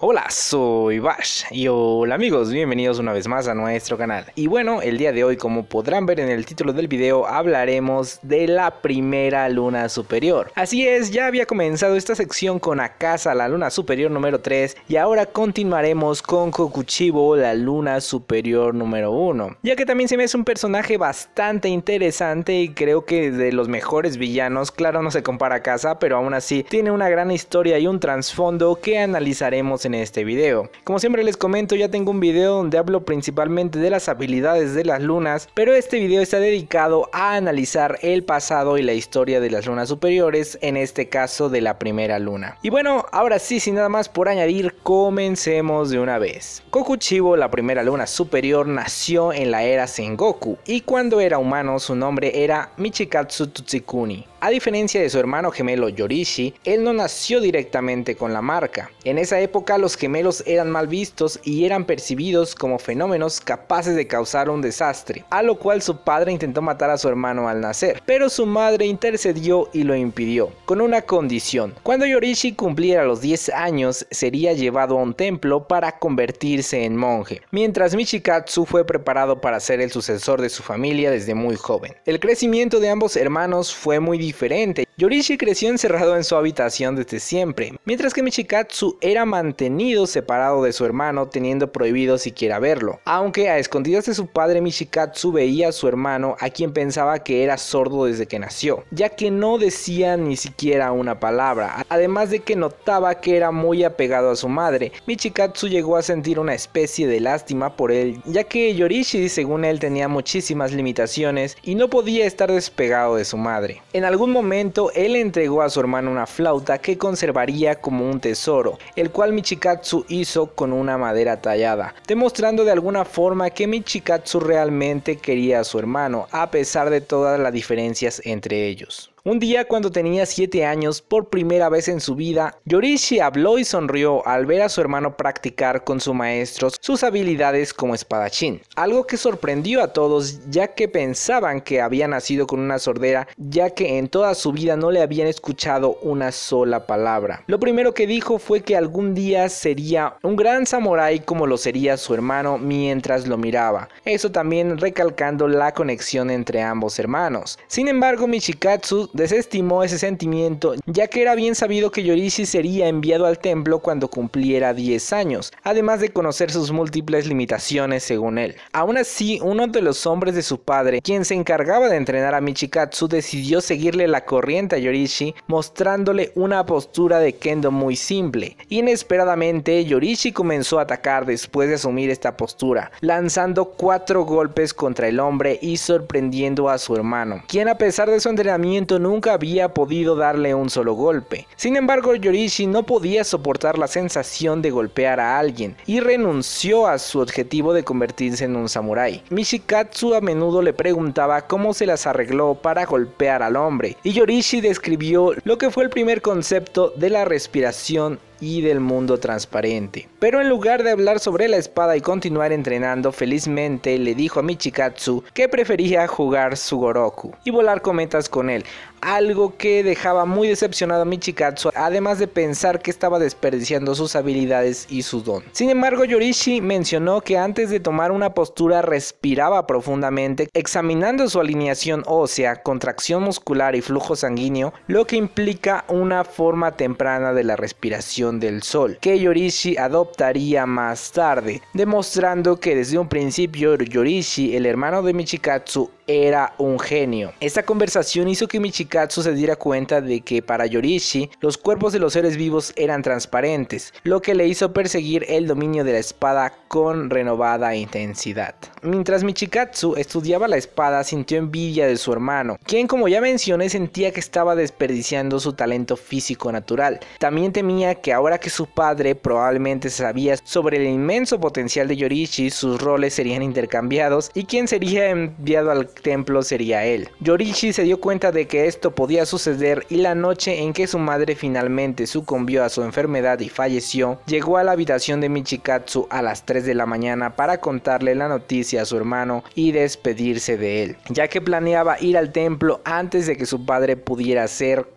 Hola, soy Bash y hola amigos, bienvenidos una vez más a nuestro canal. Y bueno, el día de hoy, como podrán ver en el título del video, hablaremos de la primera luna superior. Así es, ya había comenzado esta sección con Akasa, la luna superior número 3, y ahora continuaremos con Kokuchibo, la luna superior número 1, ya que también se me hace un personaje bastante interesante y creo que de los mejores villanos. Claro, no se compara a Akasa, pero aún así tiene una gran historia y un trasfondo que analizaremos en este video. Como siempre les comento, ya tengo un video donde hablo principalmente de las habilidades de las lunas, pero este video está dedicado a analizar el pasado y la historia de las lunas superiores, en este caso de la primera luna. Y bueno, ahora sí, sin nada más por añadir, comencemos de una vez. Kokuchibo, la primera luna superior, nació en la era Sengoku, y cuando era humano su nombre era Michikatsu Tsutsukuni. A diferencia de su hermano gemelo Yorishi, él no nació directamente con la marca. En esa época los gemelos eran mal vistos y eran percibidos como fenómenos capaces de causar un desastre, a lo cual su padre intentó matar a su hermano al nacer, pero su madre intercedió y lo impidió, con una condición: cuando Yorishi cumpliera los 10 años sería llevado a un templo para convertirse en monje, mientras Michikatsu fue preparado para ser el sucesor de su familia desde muy joven. El crecimiento de ambos hermanos fue muy diferente. Yorishi creció encerrado en su habitación desde siempre, mientras que Michikatsu era mantenido separado de su hermano, teniendo prohibido siquiera verlo. Aunque a escondidas de su padre, Michikatsu veía a su hermano, a quien pensaba que era sordo desde que nació, ya que no decía ni siquiera una palabra, además de que notaba que era muy apegado a su madre. Michikatsu llegó a sentir una especie de lástima por él, ya que Yorishi, según él, tenía muchísimas limitaciones y no podía estar despegado de su madre. En algún momento él entregó a su hermano una flauta que conservaría como un tesoro, el cual Michikatsu hizo con una madera tallada, demostrando de alguna forma que Michikatsu realmente quería a su hermano, a pesar de todas las diferencias entre ellos. Un día, cuando tenía 7 años, por primera vez en su vida, Yorishi habló y sonrió al ver a su hermano practicar con su maestro sus habilidades como espadachín, algo que sorprendió a todos, ya que pensaban que había nacido con una sordera, ya que en toda su vida no le habían escuchado una sola palabra. Lo primero que dijo fue que algún día sería un gran samurái como lo sería su hermano mientras lo miraba, eso también recalcando la conexión entre ambos hermanos. Sin embargo, Michikatsu desestimó ese sentimiento, ya que era bien sabido que Yorishi sería enviado al templo cuando cumpliera 10 años, además de conocer sus múltiples limitaciones según él. Aún así, uno de los hombres de su padre, quien se encargaba de entrenar a Michikatsu, decidió seguirle la corriente a Yorishi, mostrándole una postura de kendo muy simple. Inesperadamente, Yorishi comenzó a atacar después de asumir esta postura, lanzando 4 golpes contra el hombre y sorprendiendo a su hermano, quien a pesar de su entrenamiento nunca había podido darle un solo golpe. Sin embargo, Yorishi no podía soportar la sensación de golpear a alguien y renunció a su objetivo de convertirse en un samurái. Michikatsu a menudo le preguntaba cómo se las arregló para golpear al hombre, y Yorishi describió lo que fue el primer concepto de la respiración y del mundo transparente. Pero en lugar de hablar sobre la espada y continuar entrenando, felizmente le dijo a Michikatsu que prefería jugar Sugoroku y volar cometas con él, algo que dejaba muy decepcionado a Michikatsu, además de pensar que estaba desperdiciando sus habilidades y su don. Sin embargo, Yorishi mencionó que antes de tomar una postura respiraba profundamente, examinando su alineación ósea, contracción muscular y flujo sanguíneo, lo que implica una forma temprana de la respiración del sol, que Yorishi adoptaría más tarde, demostrando que desde un principio Yorishi, el hermano de Michikatsu, era un genio. Esta conversación hizo que Michikatsu se diera cuenta de que para Yorishi los cuerpos de los seres vivos eran transparentes, lo que le hizo perseguir el dominio de la espada con renovada intensidad. Mientras Michikatsu estudiaba la espada, sintió envidia de su hermano, quien, como ya mencioné, sentía que estaba desperdiciando su talento físico natural. También temía que ahora que su padre probablemente sabía sobre el inmenso potencial de Yorishi, sus roles serían intercambiados y quien sería enviado al templo sería él. Yorishi se dio cuenta de que esto podía suceder, y la noche en que su madre finalmente sucumbió a su enfermedad y falleció, llegó a la habitación de Michikatsu a las 3 de la mañana para contarle la noticia a su hermano y despedirse de él, ya que planeaba ir al templo antes de que su padre pudiera ser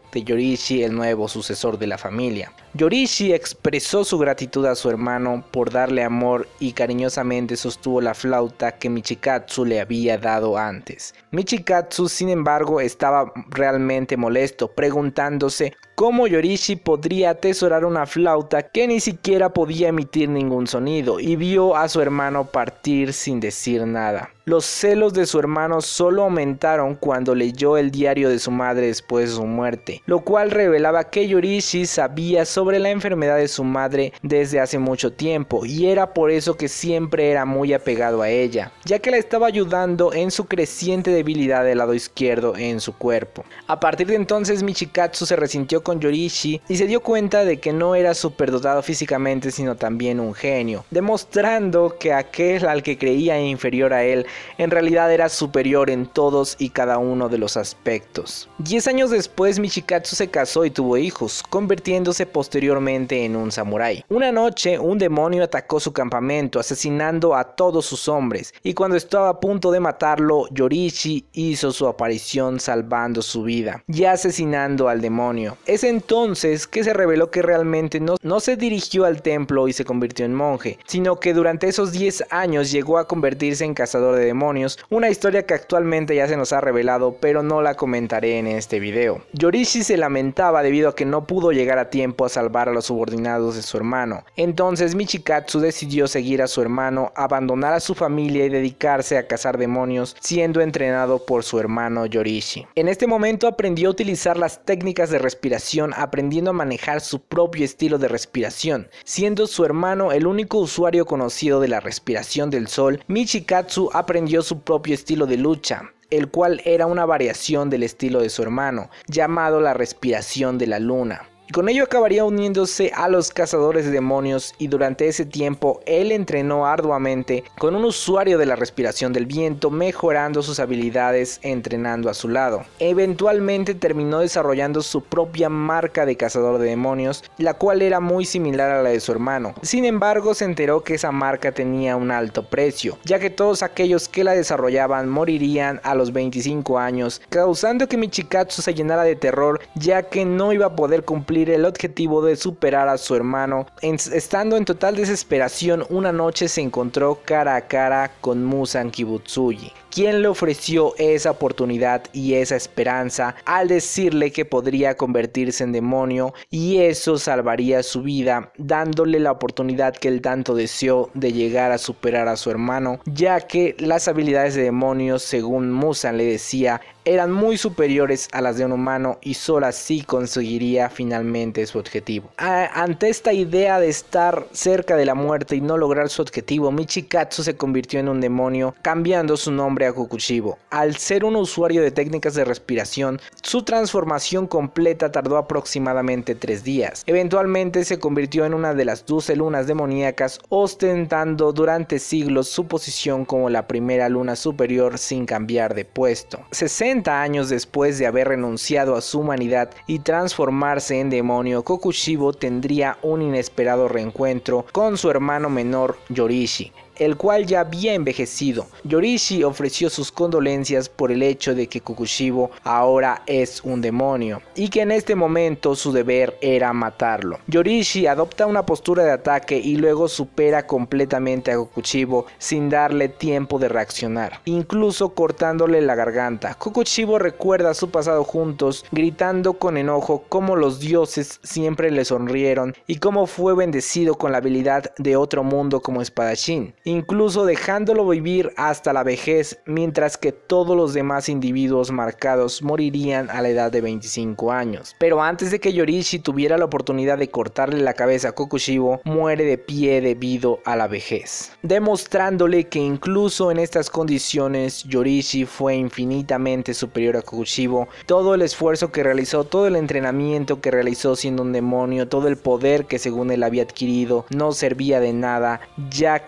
de Yorishi, el nuevo sucesor de la familia. Yorishi expresó su gratitud a su hermano por darle amor y cariñosamente sostuvo la flauta que Michikatsu le había dado antes. Michikatsu, sin embargo, estaba realmente molesto, preguntándose cómo Yorishi podría atesorar una flauta que ni siquiera podía emitir ningún sonido, y vio a su hermano partir sin decir nada. Los celos de su hermano solo aumentaron cuando leyó el diario de su madre después de su muerte, lo cual revelaba que Yorishi sabía sobre la enfermedad de su madre desde hace mucho tiempo, y era por eso que siempre era muy apegado a ella, ya que la estaba ayudando en su creciente debilidad del lado izquierdo en su cuerpo. A partir de entonces Michikatsu se resintió con Yorishi y se dio cuenta de que no era superdotado físicamente, sino también un genio, demostrando que aquel al que creía inferior a él en realidad era superior en todos y cada uno de los aspectos. 10 años después Michikatsu se casó y tuvo hijos, convirtiéndose posteriormente en un samurái. Una noche un demonio atacó su campamento, asesinando a todos sus hombres, y cuando estaba a punto de matarlo, Yorishi hizo su aparición salvando su vida y asesinando al demonio. Es entonces que se reveló que realmente no se dirigió al templo y se convirtió en monje, sino que durante esos 10 años llegó a convertirse en cazador de demonios, una historia que actualmente ya se nos ha revelado, pero no la comentaré en este video. Yorishi se lamentaba debido a que no pudo llegar a tiempo a salvar a los subordinados de su hermano. Entonces Michikatsu decidió seguir a su hermano, abandonar a su familia y dedicarse a cazar demonios, siendo entrenado por su hermano Yorishi. En este momento aprendió a utilizar las técnicas de respiración, aprendiendo a manejar su propio estilo de respiración. Siendo su hermano el único usuario conocido de la respiración del sol, Michikatsu aprendió su propio estilo de lucha, el cual era una variación del estilo de su hermano, llamado la respiración de la luna. Y con ello acabaría uniéndose a los cazadores de demonios, y durante ese tiempo él entrenó arduamente con un usuario de la respiración del viento, mejorando sus habilidades entrenando a su lado. Eventualmente terminó desarrollando su propia marca de cazador de demonios, la cual era muy similar a la de su hermano. Sin embargo, se enteró que esa marca tenía un alto precio, ya que todos aquellos que la desarrollaban morirían a los 25 años, causando que Michikatsu se llenara de terror, ya que no iba a poder cumplir el objetivo de superar a su hermano. Estando en total desesperación, una noche se encontró cara a cara con Muzan Kibutsuji, quien le ofreció esa oportunidad y esa esperanza al decirle que podría convertirse en demonio, y eso salvaría su vida, dándole la oportunidad que él tanto deseó de llegar a superar a su hermano, ya que las habilidades de demonios, según Muzan le decía, eran muy superiores a las de un humano, y solo así conseguiría finalmente su objetivo. Ante esta idea de estar cerca de la muerte y no lograr su objetivo, Michikatsu se convirtió en un demonio, cambiando su nombre a Kokushibo. Al ser un usuario de técnicas de respiración, su transformación completa tardó aproximadamente 3 días. Eventualmente se convirtió en una de las 12 lunas demoníacas, ostentando durante siglos su posición como la primera luna superior sin cambiar de puesto. 60 años después de haber renunciado a su humanidad y transformarse en demonio, Kokushibo tendría un inesperado reencuentro con su hermano menor Yorishi, el cual ya había envejecido. Yorishi ofreció sus condolencias por el hecho de que Kokushibo ahora es un demonio y que en este momento su deber era matarlo. Yorishi adopta una postura de ataque y luego supera completamente a Kokushibo sin darle tiempo de reaccionar, incluso cortándole la garganta. Kokushibo recuerda su pasado juntos, gritando con enojo cómo los dioses siempre le sonrieron y cómo fue bendecido con la habilidad de otro mundo como espadachín, incluso dejándolo vivir hasta la vejez, mientras que todos los demás individuos marcados morirían a la edad de 25 años. Pero antes de que Yorishi tuviera la oportunidad de cortarle la cabeza a Kokushibo, muere de pie debido a la vejez, demostrándole que incluso en estas condiciones Yorishi fue infinitamente superior a Kokushibo. Todo el esfuerzo que realizó, todo el entrenamiento que realizó siendo un demonio, todo el poder que según él había adquirido, no servía de nada, ya que su hermano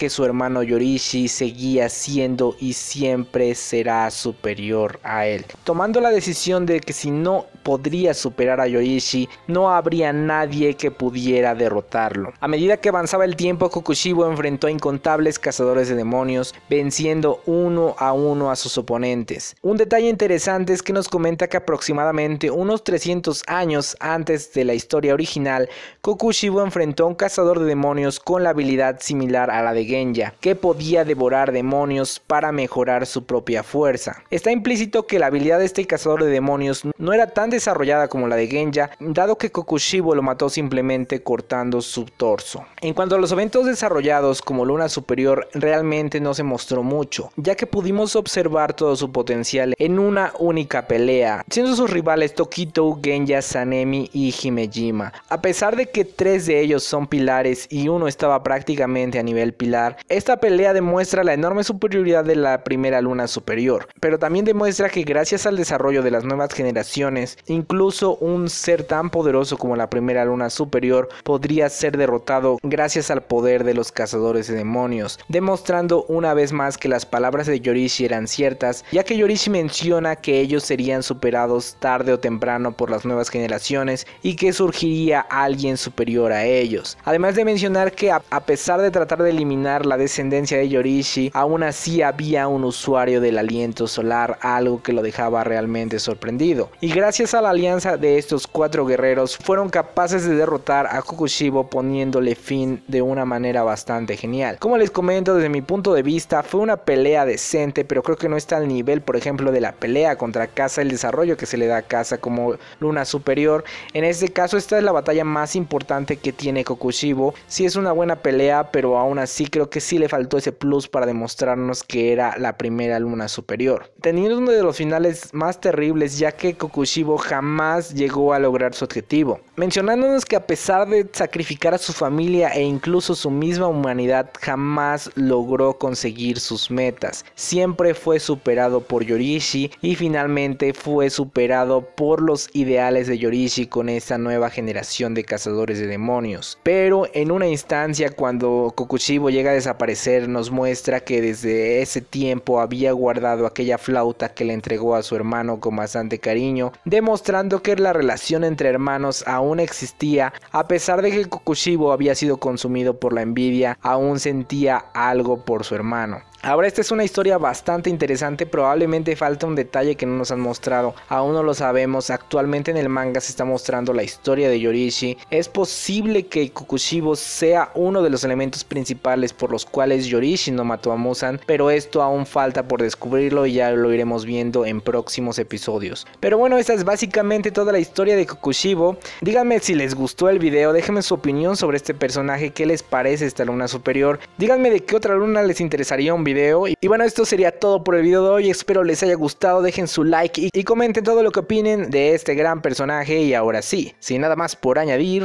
hermano Yorishi seguía siendo y siempre será superior a él, tomando la decisión de que si no podría superar a Yorishi, no habría nadie que pudiera derrotarlo. A medida que avanzaba el tiempo, Kokushibo enfrentó a incontables cazadores de demonios, venciendo uno a sus oponentes. Un detalle interesante es que nos comenta que aproximadamente unos 300 años antes de la historia original, Kokushibo enfrentó a un cazador de demonios con la habilidad similar a la de Genya, que podía devorar demonios para mejorar su propia fuerza. Está implícito que la habilidad de este cazador de demonios no era tan desarrollada como la de Genya, dado que Kokushibo lo mató simplemente cortando su torso. En cuanto a los eventos desarrollados como Luna Superior, realmente no se mostró mucho, ya que pudimos observar todo su potencial en una única pelea, siendo sus rivales Tokito, Genya, Sanemi y Himejima. A pesar de que 3 de ellos son pilares y uno estaba prácticamente a nivel pilar, esta pelea demuestra la enorme superioridad de la primera Luna Superior, pero también demuestra que gracias al desarrollo de las nuevas generaciones, incluso un ser tan poderoso como la primera Luna Superior podría ser derrotado gracias al poder de los cazadores de demonios, demostrando una vez más que las palabras de Yorishi eran ciertas, ya que Yorishi menciona que ellos serían superados tarde o temprano por las nuevas generaciones y que surgiría alguien superior a ellos. Además de mencionar que a pesar de tratar de eliminar la descendencia de Yorishi, aún así había un usuario del aliento solar, algo que lo dejaba realmente sorprendido. Y gracias a la alianza de estos 4 guerreros fueron capaces de derrotar a Kokushibo, poniéndole fin de una manera bastante genial. Como les comento, desde mi punto de vista fue una pelea decente, pero creo que no está al nivel, por ejemplo, de la pelea contra Kasa, el desarrollo que se le da a Kasa como Luna Superior. En este caso esta es la batalla más importante que tiene Kokushibo. Sí es una buena pelea, pero aún así creo que sí le faltó ese plus para demostrarnos que era la primera Luna Superior, teniendo uno de los finales más terribles, ya que Kokushibo jamás llegó a lograr su objetivo, mencionándonos que a pesar de sacrificar a su familia e incluso su misma humanidad, jamás logró conseguir sus metas. Siempre fue superado por Yorishi y finalmente fue superado por los ideales de Yorishi con esta nueva generación de cazadores de demonios. Pero en una instancia, cuando Kokushibo llega a desaparecer, nos muestra que desde ese tiempo había guardado aquella flauta que le entregó a su hermano con bastante cariño, demostrando que la relación entre hermanos aún existía. A pesar de que Kokushibo había sido consumido por la envidia, aún sentía algo por su hermano. Ahora esta es una historia bastante interesante, probablemente falta un detalle que no nos han mostrado, aún no lo sabemos. Actualmente en el manga se está mostrando la historia de Yorishi. Es posible que Kokushibo sea uno de los elementos principales por los cuales Yorishi no mató a Muzan, pero esto aún falta por descubrirlo y ya lo iremos viendo en próximos episodios. Pero bueno, esta es básicamente toda la historia de Kokushibo. Díganme si les gustó el video, déjenme su opinión sobre este personaje, qué les parece esta Luna Superior, díganme de qué otra luna les interesaría un video. Y bueno, esto sería todo por el video de hoy, espero les haya gustado, dejen su like y comenten todo lo que opinen de este gran personaje. Y ahora sí, sin nada más por añadir,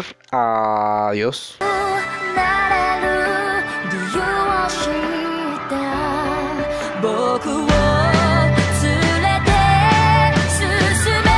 adiós. Boku